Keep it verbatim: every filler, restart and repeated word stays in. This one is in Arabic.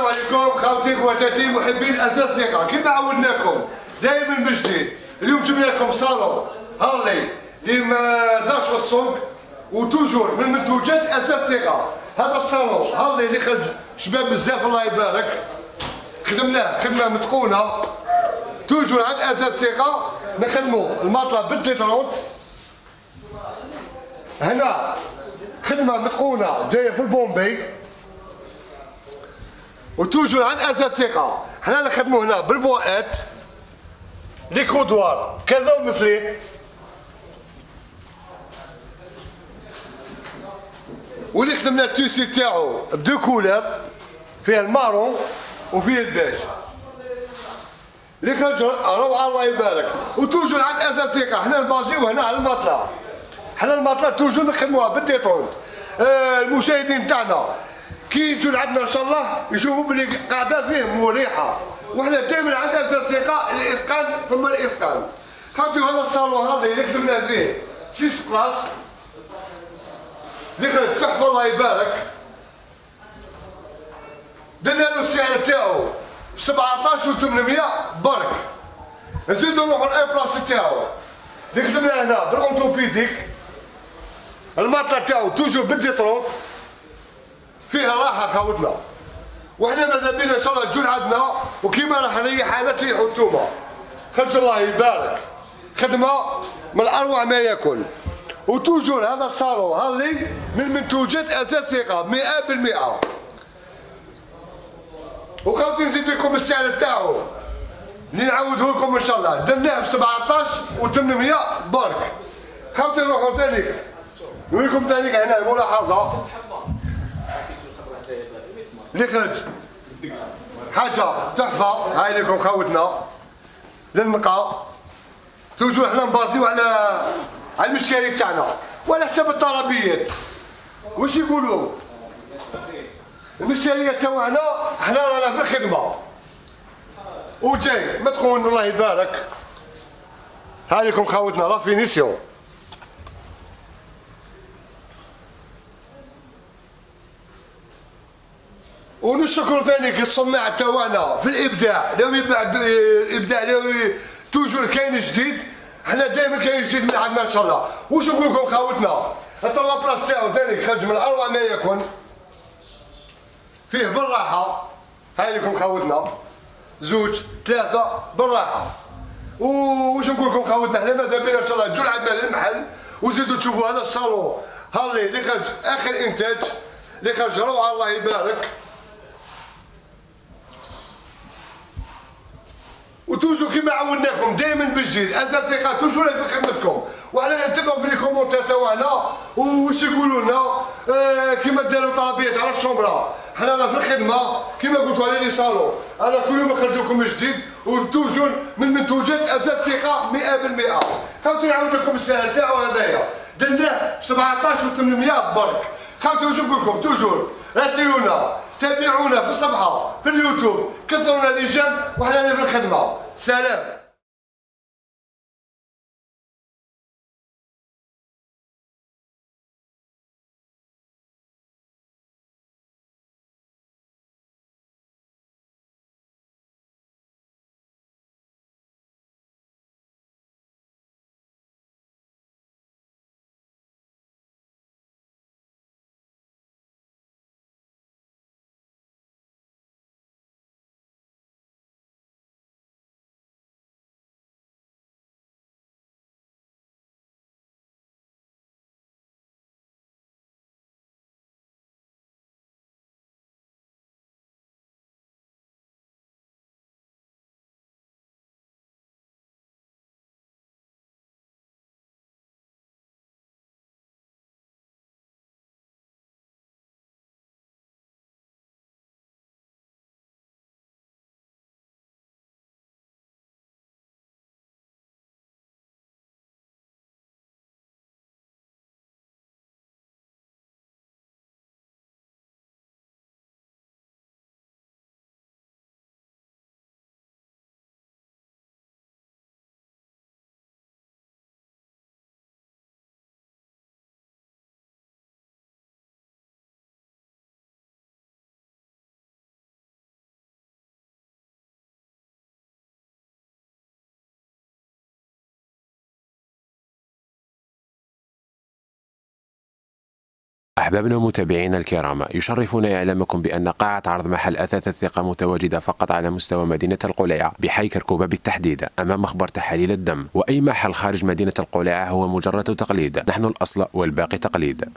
عليكم خوتي خواتاتي محبين اساس ثقه. كما عودناكم دائما من جديد، اليوم جبنا لكم صالون هارلي اللي ما دارش في السوق وتوجور من منتوجات اساس ثقه. هذا الصالون هارلي اللي خرج شباب بزاف الله يبارك، خدمناه خدمه متقونه توجور عند اساس ثقه. نخدموا المطلب بالديترونت، هنا خدمه متقونه جايه في البومبي وتوجور عن اساس ثقه. حنا نخدمو هنا بالبوات لي كودوار كذا ومثليه، واللي خدمنا التيسي تاعو بدو كولر، فيه المارون وفيه البيج اللي خرج روعه الله يبارك. وتوجور عن اساس ثقه. حنا نبازيو هنا على المطلع، حنا المطلع توجور نخدموها بالديتونت. آه المشاهدين تاعنا كي يجوا عندنا ان شاء الله يشوفوا بلي قاعده فيه مريحه، وحنا دائما عندنا اساس ثقه. الاتقان ثم الاتقان. خاطر هذا الصالون هذا اللي خدمنا فيه ستة بلاص اللي خرج تحفه الله يبارك. درنا له السعر تاعو سبعطاش و ثمنمية برك. نزيدو نروحو الاي بلاص تاعو اللي خدمنا هنا بالاونتوفيزيك. المطلع تاعو توجور بالديترونت، فيها راحه خاوتنا. وحنا ماذا بينا ان شاء الله تجون عندنا، وكيما راح نريح انا تريحوا انتوما. خرج الله يبارك، خدمه من اروع ما يكون. وتوجور هذا الصالون هارلي من منتوجات اساس ثقه مئة بالمئة. وخاوتي نزيد لكم السعر تاعو اللي نعاودوه لكم ان شاء الله. درناه ب سبعطاش و ثمنمية برك. خاوتي نروحوا ثاني نوريكم ثاني هنا الملاحظه اللي خرج حاجه تحفه. هاي لكم خوتنا للنقاء. توجور حنا نبازيو على على المشتري تاعنا وعلى حساب الطلبيات. واش يقولوا المشتريات تاعنا حنا رانا في الخدمه وجاي متقون الله يبارك. هاي لكم خوتنا لا فينيسيون. ونشكر ثاني الصناع تاعنا في الابداع. لو يبدع الابداع لو توجور كاين جديد، حنا دائما كاين جديد من عندنا ان شاء الله. واش نقول لكم خوتنا، حتى لابلاص تاعو ثاني خرج من اروع ما يكون، فيه بالراحه. هاي لكم خوتنا زوج ثلاثه بالراحه. واش نقول لكم خوتنا، حنا ماذا بينا ان شاء الله تجوا عندنا للمحل وزيدوا تشوفوا هذا الصالون هارلي اللي خرج اخر انتاج، اللي خرج روعه الله يبارك. وتوجو كيما عودناكم دائما بالجديد اساس ثقه توجور في خدمتكم. وحنا نتبعوا في لي كومونتير تاعنا واش يقولوا لنا. آه كيما داروا طلبيات على الشومبره، حنا رانا في الخدمه كيما قلتوا على لي صالون. انا كل يوم نخرج لكم جديد وتوجور من منتوجات اساس ثقه مئة بالمئة. خاوتي نعاود لكم السعر تاعو هذايا درناه سبعطاش و ثمنمية برك. خاوتي واش نقول لكم توجور راسلونا، تابعونا في الصفحه في اليوتيوب، كسرونا لي جيم وحنا في الخدمه. سلام. أحبابنا ومتابعينا الكرام، يشرفنا إعلامكم بأن قاعة عرض محل أثاث الثقة متواجدة فقط على مستوى مدينة القليعة بحي كركوبة بالتحديد، أمام مخبر تحاليل الدم. وأي محل خارج مدينة القليعة هو مجرد تقليد، نحن الأصل والباقي تقليد.